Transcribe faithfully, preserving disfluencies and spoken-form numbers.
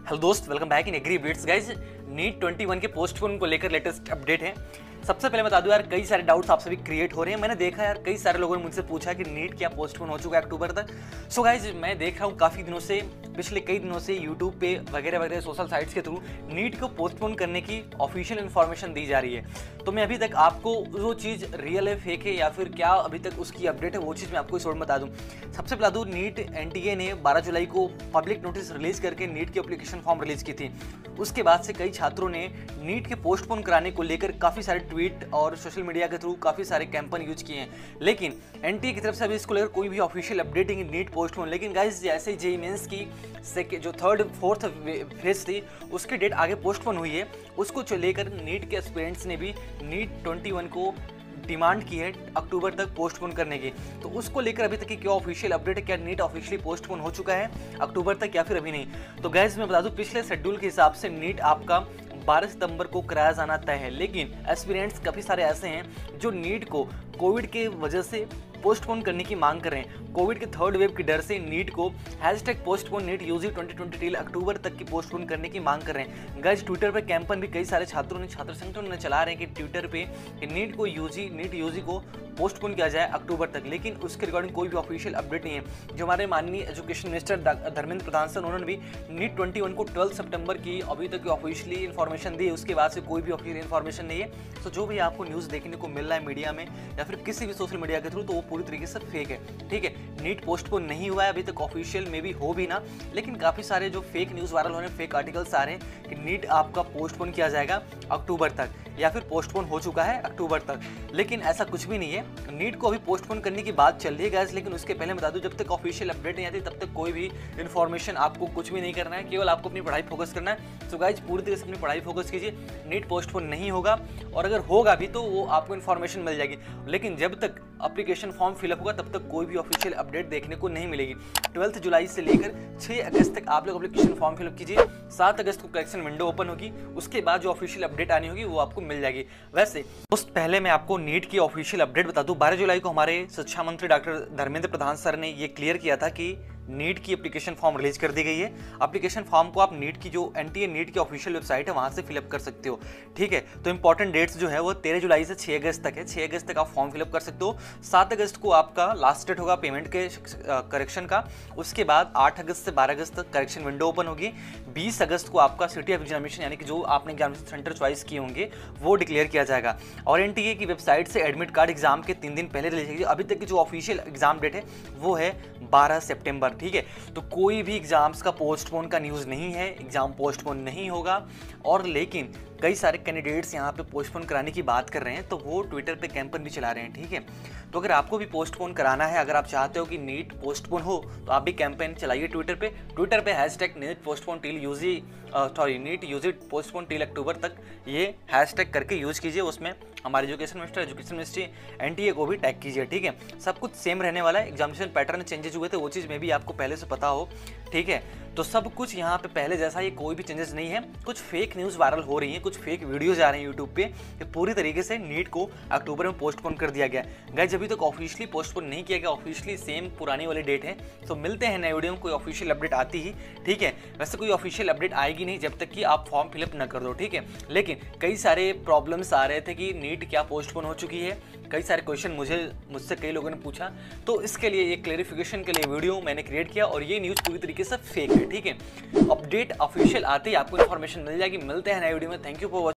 Hello दोस्त, welcome back in agri updates guys. NEET इक्कीस के पोस्टपोन को लेकर लेटेस्ट अपडेट है। सबसे पहले बता दूं यार, कई सारे डाउट्स आप सभी क्रिएट हो रहे हैं। मैंने देखा यार, कई सारे लोगों ने मुझसे पूछा कि नीट क्या पोस्टपोन हो चुका है अक्टूबर तक। सो गाइस, मैं देख रहा हूँ काफ़ी दिनों से, पिछले कई दिनों से यूट्यूब पे वगैरह वगैरह सोशल साइट्स के थ्रू नीट को पोस्टपोन करने की ऑफिशियल इन्फॉर्मेशन दी जा रही है। तो मैं अभी तक आपको वो चीज़ रियल है, फेक है या फिर क्या अभी तक उसकी अपडेट है, वो चीज़ मैं आपको इस बता दूँ। सबसे बता दूँ, नीट एनटीए ने बारह जुलाई को पब्लिक नोटिस रिलीज करके नीट की एप्लीकेशन फॉर्म रिलीज की थी। उसके बाद से कई छात्रों ने नीट के पोस्टपोन कराने को लेकर काफ़ी सारे ट्वीट और सोशल मीडिया के थ्रू काफ़ी सारे कैंपेन यूज किए हैं, लेकिन एनटीए की तरफ से अभी इसको लेकर कोई भी ऑफिशियल अपडेट नहीं, नीट पोस्टपोन। लेकिन गाइस, जैसे जेईई मेंस की सेकेंड जो थर्ड फोर्थ फेज थी उसकी डेट आगे पोस्टपोन हुई है, उसको लेकर नीट के एस्पिरेंट्स ने भी नीट इक्कीस को डिमांड की है अक्टूबर तक पोस्टपोन करने की। तो उसको लेकर अभी तक की क्या ऑफिशियल अपडेट है, क्या नीट ऑफिशियली पोस्टपोन हो चुका है अक्टूबर तक या फिर अभी नहीं। तो गाइस, मैं बता दूं, पिछले शेड्यूल के हिसाब से नीट आपका बारह सितंबर को कराया जाना तय है, लेकिन एस्पिरेंट्स काफ़ी सारे ऐसे हैं जो नीट को कोविड के वजह से पोस्टपोन करने की मांग कर रहे हैं। कोविड के थर्ड वेव की डर से नीट को hashtag postpone NEET UG twenty twenty till October तक की पोस्टपोन करने की मांग कर रहे हैं। गाइस, ट्विटर पे कैंपेन भी कई सारे छात्रों ने छात्र संगठनों ने चला रहे हैं कि ट्विटर पे कि नीट को यूजी नीट यूजी को पोस्टपोन किया जाए अक्टूबर तक, लेकिन उसके रिगार्डिंग कोई भी ऑफिशियल अपडेट नहीं है। जो हमारे माननीय education minister Dharmendra Pradhan sir, उन्होंने भी नीट इक्कीस को ट्वेल्थ सितंबर की अभी तक ऑफिशियली इन्फॉर्मेशन दी है, उसके बाद से कोई भी ऑफिशियल इन्फॉर्मेशन नहीं है। तो जो भी आपको न्यूज़ देखने को मिल रहा है मीडिया में या फिर किसी भी सोशल मीडिया के थ्रू, तो वो पूरी तरीके से फेक है। ठीक है, नीट पोस्टपोन नहीं हुआ है अभी तक ऑफिशियल में भी हो भी ना, लेकिन काफ़ी सारे जो फेक न्यूज़ वायरल हो रहे हैं, फेक आर्टिकल्स आ रहे हैं कि नीट आपका पोस्टपोन किया जाएगा अक्टूबर तक या फिर पोस्टपोन हो चुका है अक्टूबर तक, लेकिन ऐसा कुछ भी नहीं है। नीट को अभी पोस्टपोन करने की बात चल रही है गाइस, लेकिन उसके पहले बता दूं, जब तक ऑफिशियल अपडेट नहीं आती तब तक कोई भी इन्फॉर्मेशन आपको कुछ भी नहीं करना है, केवल आपको अपनी पढ़ाई फोकस करना है। तो गाइस, पूरी तरह से अपनी पढ़ाई फोकस कीजिए। नीट पोस्टपोन नहीं होगा, और अगर होगा भी तो वो आपको इन्फॉर्मेशन मिल जाएगी, लेकिन जब तक एप्लीकेशन फॉर्म फिलअप होगा तब तक कोई भी ऑफिशियल अपडेट देखने को नहीं मिलेगी। ट्वेल्थ जुलाई से लेकर छह अगस्त तक आप लोग एप्लीकेशन फॉर्म फिलअप कीजिए। सात अगस्त को करेक्शन विंडो ओपन होगी, उसके बाद जो ऑफिशियल अपडेट आनी होगी वो आपको मिल जाएगी। वैसे दोस्त, पहले मैं आपको नीट की ऑफिशियल अपडेट बता दूं। बारह जुलाई को हमारे शिक्षा मंत्री डॉक्टर धर्मेंद्र प्रधान सर ने ये क्लियर किया था कि नीट की एप्लीकेशन फॉर्म रिलीज कर दी गई है। एप्लीकेशन फॉर्म को आप नीट की जो एनटीए नीट की ऑफिशियल वेबसाइट है वहां से फिलअप कर सकते हो। ठीक है, तो इंपॉर्टेंट डेट्स जो है वो तेरह जुलाई से छह अगस्त तक है। छह अगस्त तक आप फॉर्म फिलअप कर सकते हो। सात अगस्त को आपका लास्ट डेट होगा पेमेंट के करेक्शन का। उसके बाद आठ अगस्त से बारह अगस्त तक करेक्शन विंडो ओपन होगी। बीस अगस्त को आपका सिटी ऑफ एग्जामिनेशन यानी कि जो आपने एग्जामिनेशन सेंटर चॉइस किए होंगे वो डिक्लेयर किया जाएगा। और एनटीए की वेबसाइट से एडमिट कार्ड एग्जाम के तीन दिन पहले रिलीज होगी। अभी तक की जो ऑफिशियल एग्जाम डेट है वो है बारह सितंबर। ठीक है, तो कोई भी एग्जाम्स का पोस्टपोन का न्यूज़ नहीं है, एग्जाम पोस्टपोन नहीं होगा। और लेकिन कई सारे कैंडिडेट्स यहाँ पे पोस्टपोन कराने की बात कर रहे हैं, तो वो ट्विटर पे कैंपेन भी चला रहे हैं। ठीक है, तो अगर आपको भी पोस्टपोन कराना है, अगर आप चाहते हो कि नीट पोस्टपोन हो, तो आप भी कैंपेन चलाइए ट्विटर पे। ट्विटर पे hashtag NEET postpone till UG sorry NEET UG postpone till October तक ये हैशटैग करके यूज कीजिए। उसमें हमारे education minister education ministry NTA को भी टैग कीजिए। ठीक है, सब कुछ सेम रहने वाला है। एग्जामिनेशन पैटर्न चेंजेस हुए थे, वो चीज़ में भी आपको पहले से पता हो। ठीक है, तो सब कुछ यहाँ पे पहले जैसा ही कोई भी चेंजेस नहीं है। कुछ फेक न्यूज़ वायरल हो रही हैं, कुछ फेक वीडियोज आ रहे हैं यूट्यूब पे कि पूरी तरीके से नीट को अक्टूबर में पोस्टपोन कर दिया गया। गाइस, अभी तक ऑफिशियली पोस्टपोन नहीं किया गया, ऑफिशियली सेम पुरानी वाली डेट है। तो मिलते हैं नए वीडियो में कोई ऑफिशियल अपडेट आती ही। ठीक है, वैसे कोई ऑफिशियल अपडेट आएगी नहीं जब तक कि आप फॉर्म फिलअप न कर दो। ठीक है, लेकिन कई सारे प्रॉब्लम्स आ रहे थे कि नीट क्या पोस्टपोन हो चुकी है। कई सारे क्वेश्चन मुझे मुझसे कई लोगों ने पूछा, तो इसके लिए एक क्लेरिफिकेशन के लिए वीडियो मैंने क्रिएट किया, और ये न्यूज़ पूरी तरीके से फेक है। ठीक है, अपडेट ऑफिशियल आते ही आपको इन्फॉर्मेशन मिल जाएगी। मिलते हैं नए वीडियो में। Thank you for watching.